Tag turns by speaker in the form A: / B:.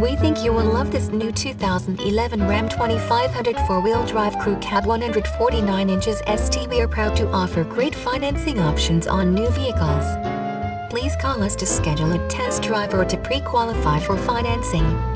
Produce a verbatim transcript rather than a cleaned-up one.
A: We think you will love this new two thousand eleven Ram twenty-five hundred four-wheel drive crew cab one hundred forty-nine inches S T. We are proud to offer great financing options on new vehicles. Please call us to schedule a test drive or to pre-qualify for financing.